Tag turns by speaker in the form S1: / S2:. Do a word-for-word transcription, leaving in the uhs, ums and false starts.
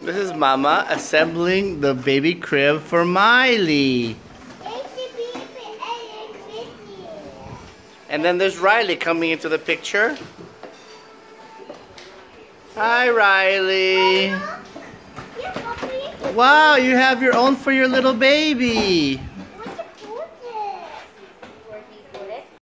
S1: This is Mama assembling the baby crib for Miley. And then there's Riley coming into the picture. Hi, Riley. Wow, you have your own for your little baby.